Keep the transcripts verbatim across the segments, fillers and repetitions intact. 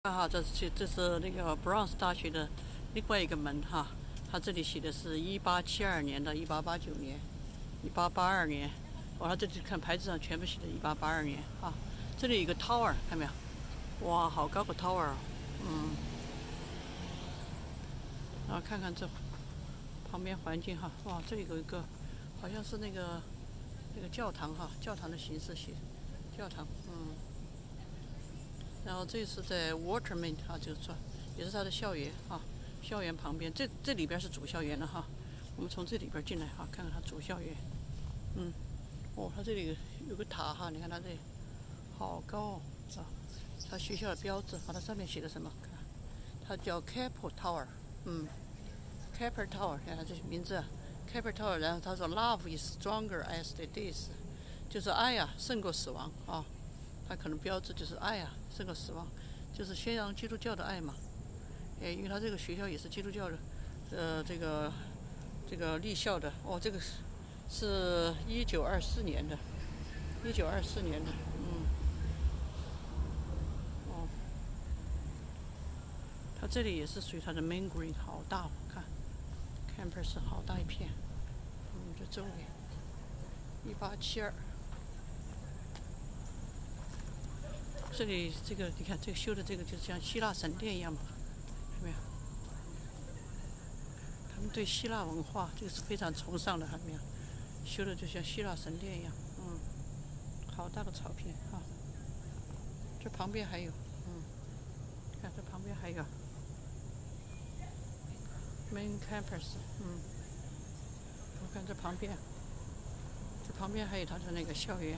哈，这是这是那个 Bronx 大学的另外一个门哈，它这里写的是一八七二年到一八八九年，一八八二年，我它这里看牌子上全部写的一八八二年啊。这里有一个 tower， 看没有？哇，好高个 tower， 嗯。然后看看这旁边环境哈，哇，这里有一个好像是那个那个教堂哈，教堂的形式写教堂，嗯。然后这是在 Waterman 啊，就是说也是它的校园啊，校园旁边，这这里边是主校园了哈。我们从这里边进来哈，看看它主校园。嗯，哦，它这里有个塔哈，你看它这里好高哦，啊，它学校的标志，它上面写的什么？看，它叫 Capitol Tower， 嗯 ，Capitol Tower， 看它这名字啊 ，Capitol Tower。然后他说 Love is stronger as the days， 就是爱呀胜过死亡啊。它可能标志就是爱啊，胜过死亡，就是宣扬基督教的爱嘛。哎，因为它这个学校也是基督教的，呃，这个这个立校的。哦，这个是是一九二四年的，一九二四年的，嗯，哦，它这里也是属于它的 main green， 好大，看 campus 好大一片，嗯，这周围一八七二。这里这个你看，这个修的这个就像希腊神殿一样嘛，看没有？他们对希腊文化这个是非常崇尚的，看没有？修的就像希腊神殿一样，嗯，好大个草坪啊！这旁边还有，嗯，看这旁边还有 main campus， 嗯，我看这旁边，这旁边还有它的那个校园。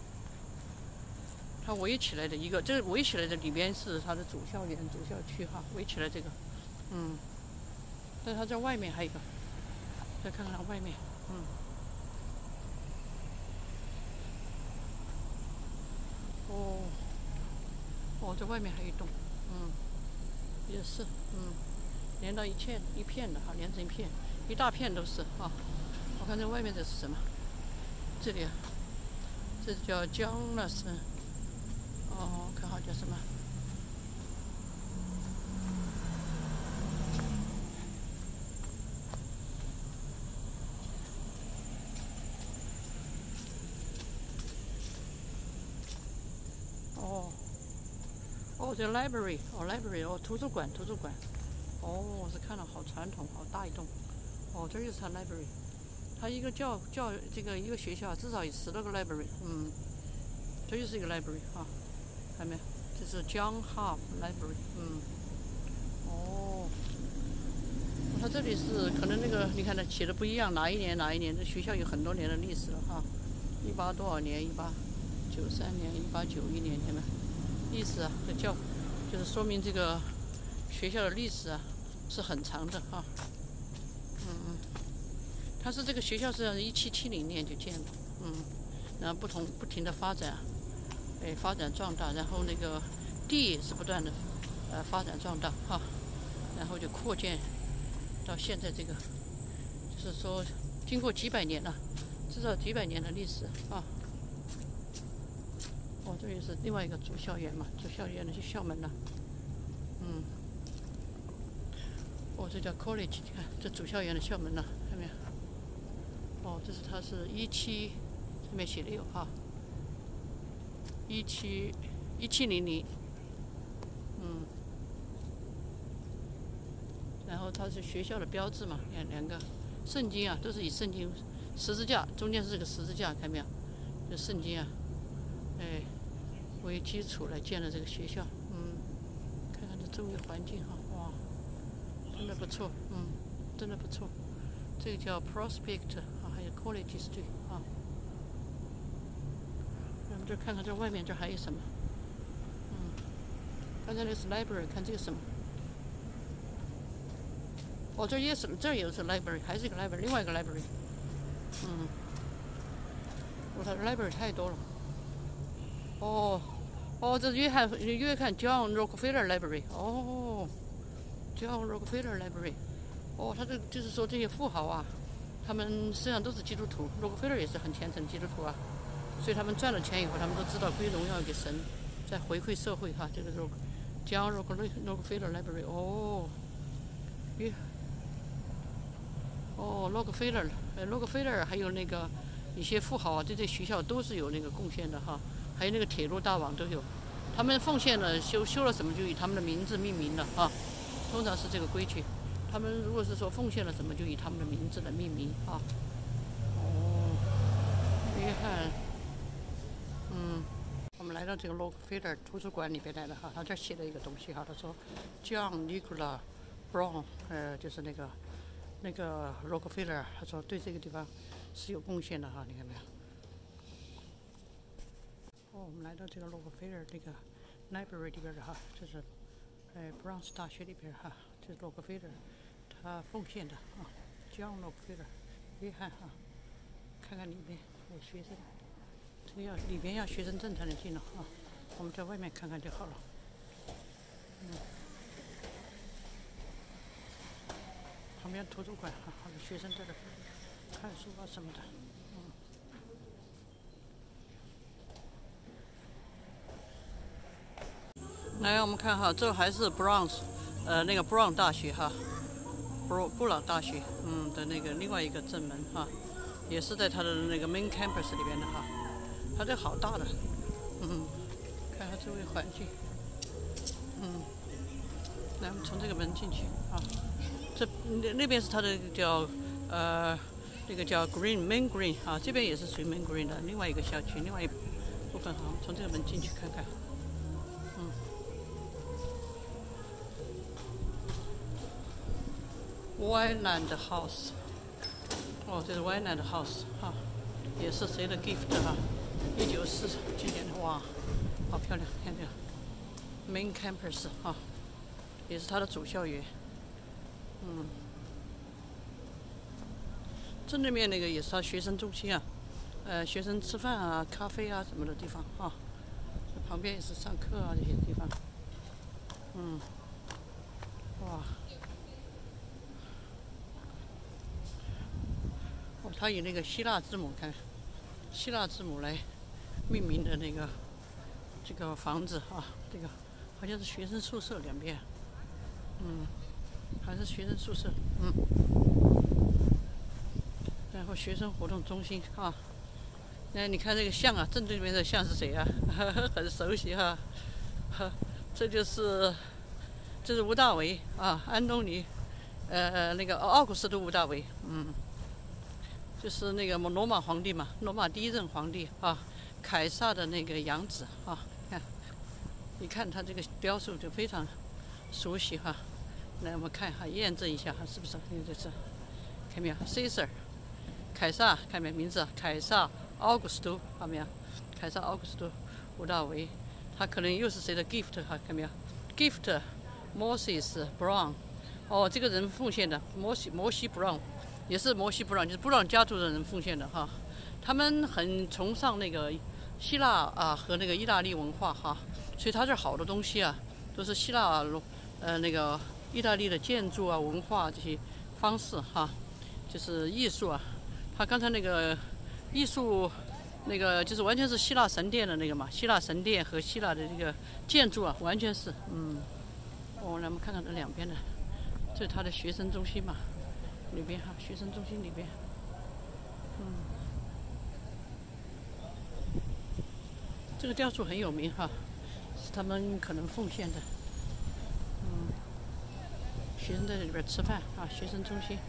它围起来的一个，这围起来的里边是它的主校园、主校区哈，围起来这个，嗯，但它在外面还有一个，再看看它外面，嗯，哦，哦，这外面还有一栋，嗯，也是，嗯，连到一片一片的哈，连成一片，一大片都是啊。我看这外面这是什么？这里啊，这叫江那是。哦，看好叫什么？哦，哦，这 library， 哦 library， 哦图书馆，图书馆。哦，我是看了好传统，好大一栋。哦，这就是它 library。它一个教教这个一个学校至少有十多个 library， 嗯，这就是一个 library 啊。看没有？这是 John Hart Library， 嗯，哦，它这里是可能那个，你看它写的不一样，哪一年哪一年？这学校有很多年的历史了哈，一八多少年？一八九三年，一八九一年，看没？历史啊，这教就是说明这个学校的历史啊是很长的哈，嗯嗯，它是这个学校是一七七零年就建的，嗯，然后不同不停的发展。哎，发展壮大，然后那个地也是不断的呃发展壮大哈，然后就扩建到现在这个，就是说经过几百年了，至少几百年的历史啊。哦，这也是另外一个主校园嘛，主校园的校门了，嗯，哦，这叫 college， 你看这主校园的校门了，看没有？哦，这是它是一七，上面写的有哈。一七一七零零，嗯，然后它是学校的标志嘛，看两个圣经啊，都是以圣经十字架，中间是个十字架，看没有？就圣经啊，哎，为基础来建了这个学校，嗯，看看这周围环境哈，哇，真的不错，嗯，真的不错。这个叫 Prospect 啊，还有 College Street 啊。我们就看看这外面这还有什么，嗯，刚才那是 library， 看这个什么？哦，这也是，这也是 library， 还是一个 library， 另外一个 library， 嗯，我它的 library 太多了。哦，哦，这约翰约翰 John Rockefeller Library， 哦 ，John Rockefeller Library， 哦，他这就是说这些富豪啊，他们实际上都是基督徒，洛克菲勒也是很虔诚基督徒啊。所以他们赚了钱以后，他们都知道归荣耀给神，再回馈社会哈。这个时候， John Rockefeller Library， 哦，咦，哦 ，Rockefeller， 呃 ，Rockefeller 还有那个一些富豪啊，对这学校都是有那个贡献的哈，还有那个铁路大王都有，他们奉献了修修了什么就以他们的名字命名了啊，通常是这个规矩。他们如果是说奉献了什么，就以他们的名字来命名啊。哦，约翰，嗯。我们来到这个 Rockefeller 图书馆里边来了哈，他这写了一个东西哈，他说 John Nicholas Brown， 呃，就是那个那个 Rockefeller， 他说对这个地方是有贡献的哈，你看没有？哦，我们来到这个 Rockefeller 这个 library 里边的哈，这是呃 Brown 大学里边哈，这是 Rockefeller 他奉献的啊 ，John Rockefeller， 约翰哈，看看里面有学生。这个要里边要学生证才能进了啊，我们在外面看看就好了。嗯，旁边图书馆啊，还有学生在这看书啊什么的。嗯，来，我们看哈，这还是 Brown， 呃，那个 Brown 大学哈，布布朗大学，嗯的那个另外一个正门哈，也是在它的那个 Main Campus 里边的哈。它这好大的，嗯，看看周围环境，嗯，来，我们从这个门进去啊。这那那边是它的叫呃那个叫 Green Main Green 啊，这边也是属于 Main Green 的另外一个校区，另外一部分哈。我们从这个门进去看看，嗯，Wyland House， 哦，这是 Wyland House 哈，也是谁的 gift 哈？一九四几年的，哇，好漂亮！看这个 Main Campus 啊，也是它的主校园。嗯，正对面那个也是它学生中心啊，呃，学生吃饭啊、咖啡啊什么的地方啊。旁边也是上课啊这些地方。嗯，哇，哦，它以那个希腊字母看，希腊字母来命名的那个这个房子啊，这个好像是学生宿舍两边，嗯，还是学生宿舍，嗯，然后学生活动中心啊，那你看这个像啊，正对面的像是谁啊？很熟悉哈、啊，这就是这是吴大维啊，安东尼，呃那个奥古斯都吴大维，嗯，就是那个罗马皇帝嘛，罗马第一任皇帝啊。凯撒的那个养子啊，看，你看他这个雕塑就非常熟悉哈。来，我们看哈，验证一下哈，是不是？因为这是看没有 ？Caesar， 凯撒，看没有名字？凯撒奥古斯都，看没有？凯撒奥古斯都，吴大维，他可能又是谁的 gift 哈？看没有 ？gift Moses Brown， 哦，这个人奉献的，摩西摩西 Brown， 也是摩西 Brown， 就是布朗家族的人奉献的哈。他们很崇尚那个希腊啊和那个意大利文化哈，所以他这好多东西啊都是希腊呃那个意大利的建筑啊文化这些方式哈，就是艺术啊。他刚才那个艺术那个就是完全是希腊神殿的那个嘛，希腊神殿和希腊的这个建筑啊，完全是嗯。哦，来我们看看这两边的，这是他的学生中心嘛，里边哈，学生中心里边，嗯。这个雕塑很有名哈，是他们可能奉献的。嗯，学生在这里边吃饭啊，学生中心。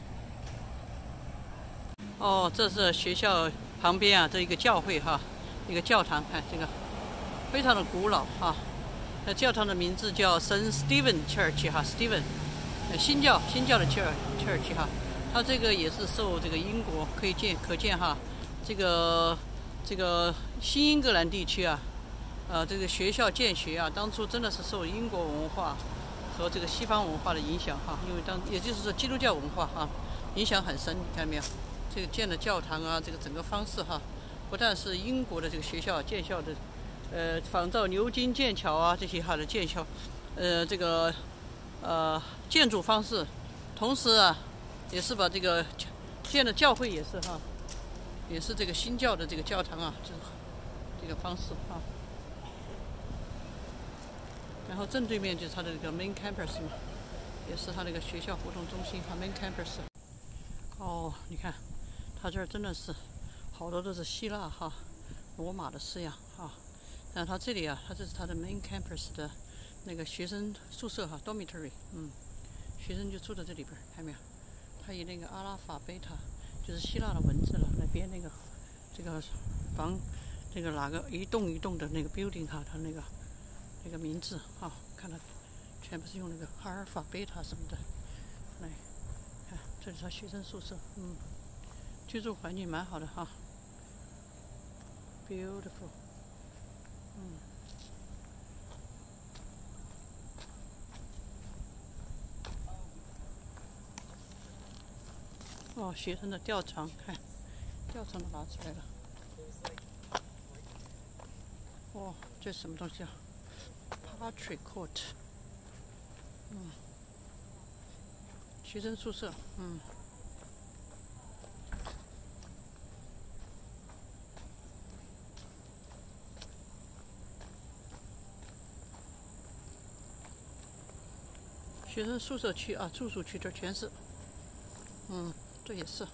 哦，这是学校旁边啊，这一个教会哈，一个教堂，看这个非常的古老哈。那教堂的名字叫圣 Stephen Church 哈 ，Stephen， 新教新教的 Church Church 哈。它这个也是受这个英国可以见可见哈，这个。这个新英格兰地区啊，呃，这个学校建学啊，当初真的是受英国文化和这个西方文化的影响哈，因为当也就是说基督教文化哈影响很深，你看没有？这个建的教堂啊，这个整个方式哈，不但是英国的这个学校建校的，呃，仿照牛津、剑桥啊这些哈的建校，呃，这个呃建筑方式，同时啊，也是把这个建的教会也是哈。也是这个新教的这个教堂啊，这这个方式啊。 然后正对面就是它的这个 main campus 嘛，也是它那个学校活动中心和 main campus。哦，你看，它这儿真的是好多都是希腊哈、罗马的式样哈。然后它这里啊，它这是它的 main campus 的那个学生宿舍哈 ，dormitory， 嗯，学生就住在这里边，看到没有？它以那个阿拉法贝塔，就是希腊的文字了来编那个这个房，这个哪个一栋一栋的那个 building 哈，它那个那个名字哈，看到全部是用那个阿尔法贝塔什么的来。看，这是他学生宿舍，嗯，居住环境蛮好的哈 ，beautiful， 嗯。哦，学生的吊床，看，吊床都拿出来了。哦，这什么东西啊 ？Party Court， 嗯，学生宿舍，嗯。学生宿舍区啊，住宿区这全是，嗯，这也是。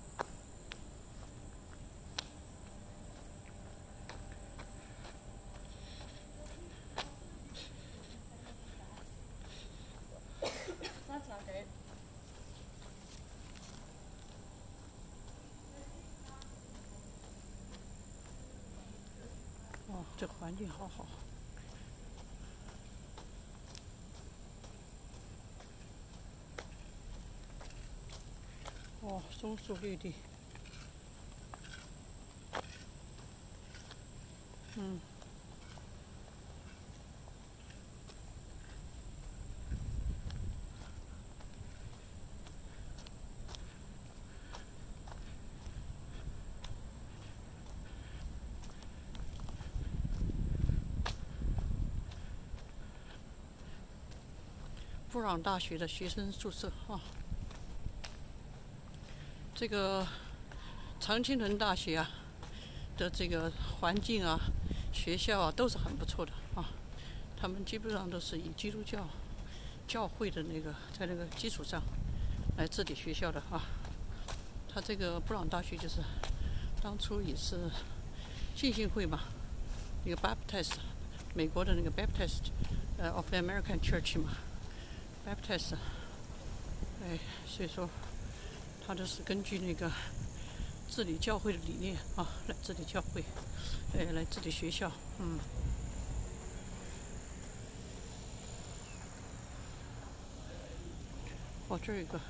哦，这环境好好。哦，松树绿地。嗯。布朗大学的学生宿舍啊，这个常青藤大学啊的这个环境啊、学校啊都是很不错的啊。他们基本上都是以基督教教会的那个在那个基础上来治理学校的啊。他这个布朗大学就是当初也是浸信会嘛，一个 Baptist， 美国的那个 Baptist， 呃 of the American Church 嘛。Baptist， 哎，所以说，他都是根据那个治理教会的理念啊，来治理教会，哎，来治理学校，嗯。哦，这有一个，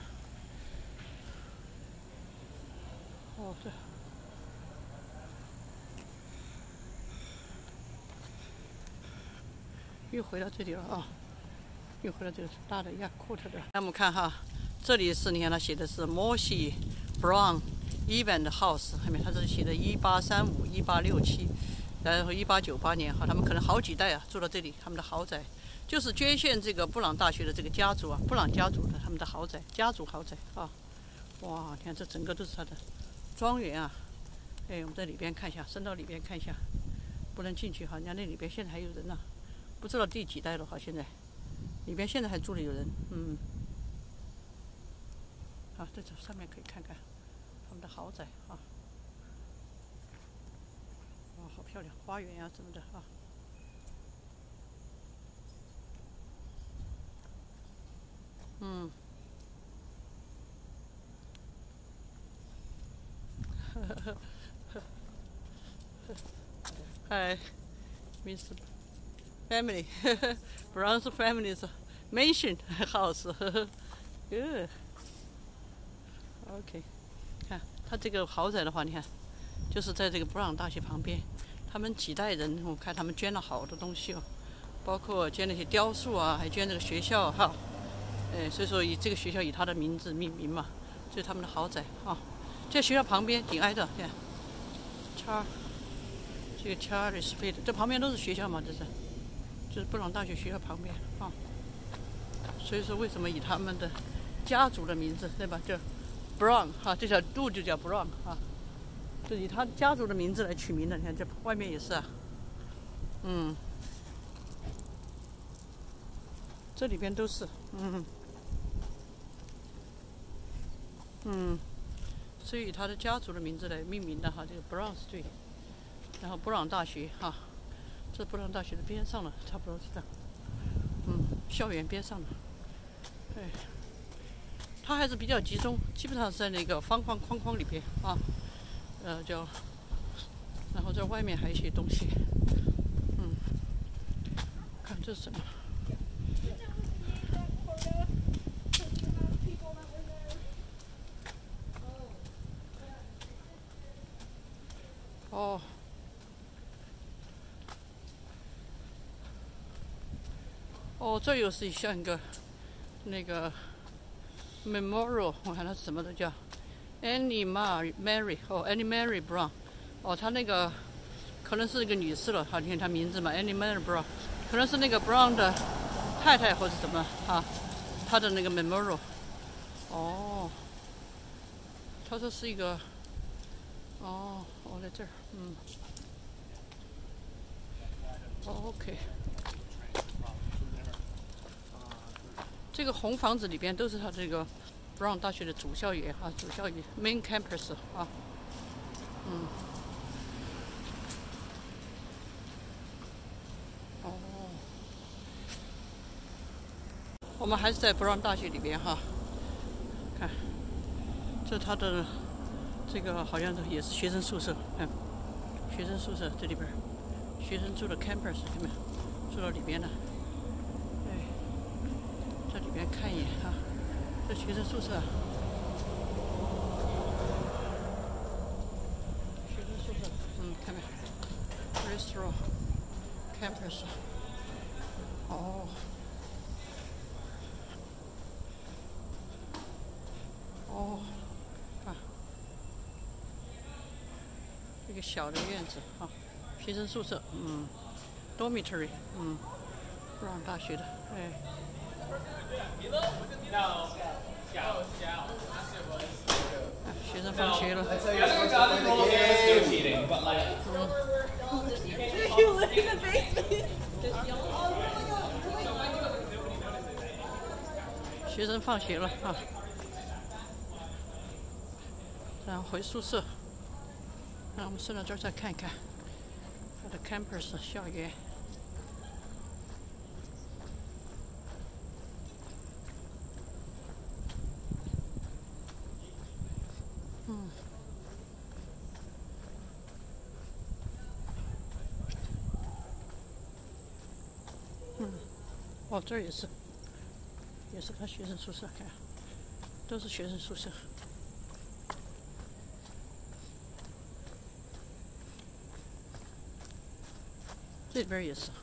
哦，这，又回到这里了啊。又回到这个大的亚库特的。那我们看哈，这里是你看他写的是摩西 Brown Event House， 后面他这里写的一八三五、一八六七，然后一八九八年哈，他们可能好几代啊住到这里，他们的豪宅就是捐献这个布朗大学的这个家族啊，布朗家族的他们的豪宅，家族豪宅啊。哇，你看这整个都是他的庄园啊。哎，我们在里边看一下，伸到里边看一下，不能进去哈，人家那里边现在还有人呢、啊，不知道第几代了哈，现在。里边现在还住了有人，嗯，好，在这上面可以看看他们的豪宅啊，哇，好漂亮，花园呀、啊、什么的啊。嗯，嗨 ，Miss Family Brown's family's mansion house good OK 看他这个豪宅的话，你看就是在这个布朗大学旁边，他们几代人，我看他们捐了好多东西哦，包括捐那些雕塑啊，还捐这个学校哈，哎，所以说以这个学校以他的名字命名嘛，这是他们的豪宅啊，在学校旁边紧挨着，看，叉，这个 Charlie Street， 这旁边都是学校嘛，这是。就是布朗大学学校旁边啊，所以说为什么以他们的家族的名字对吧？叫 Brown 哈、啊，这条路就叫 Brown 啊，就以他家族的名字来取名的。你看这外面也是啊，嗯， 这里边都是，嗯嗯，是以他的家族的名字来命名的哈，这个 Brown Street， 然后布朗大学哈，这布朗大学的边上了，差不多是这样，嗯，校园边上了，对，它还是比较集中，基本上是在那个方方框框里边啊，呃，叫，然后这外面还有一些东西，嗯，看这是什么？哦，哦，这又是像一个那个 memorial， 我看它是什么的叫 Annie Mary 哦 Annie Mary Brown， 哦，她那个可能是一个女士了，好，你看她名字嘛 Annie Mary Brown， 可能是那个 Brown 的太太或者什么啊，她的那个 memorial， 哦，她这是一个，哦，哦，在这儿，嗯。OK， 这个红房子里边都是他这个 Brown 大学的主校园啊，主校园 Main Campus 啊，嗯，哦，我们还是在 Brown 大学里边哈，看，这他的这个好像也是学生宿舍，看，学生宿舍这里边，学生住的 Campus 里面，住到里边的。这里边看一眼啊，这学生宿舍，学生宿舍，嗯，看没 ？Restaurant Campus， 哦，哦，啊，一个小的院子啊，学生宿舍，嗯 ，dormitory， 嗯，布朗大学的，哎。学生放学了。学生放学了啊，然后回宿舍。那我们顺着这儿再看一看它的 campus 校园。嗯，嗯，哦，这儿也是，也是他学生宿舍，看，都是学生宿舍。这边也是。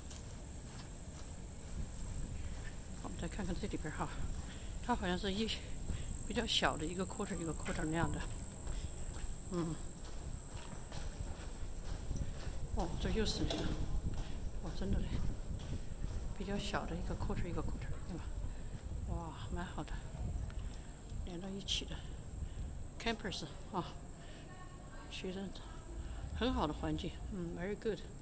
我们再看看这里边哈，它好像是一比较小的一个 quarter 一个 quarter 那样的。嗯，哦，这又是那个，哦，真的嘞，比较小的一个 quarter 一个 quarter， 对吧？哇，蛮好的，连到一起的 campus 啊，学生很好的环境，嗯 ，very good。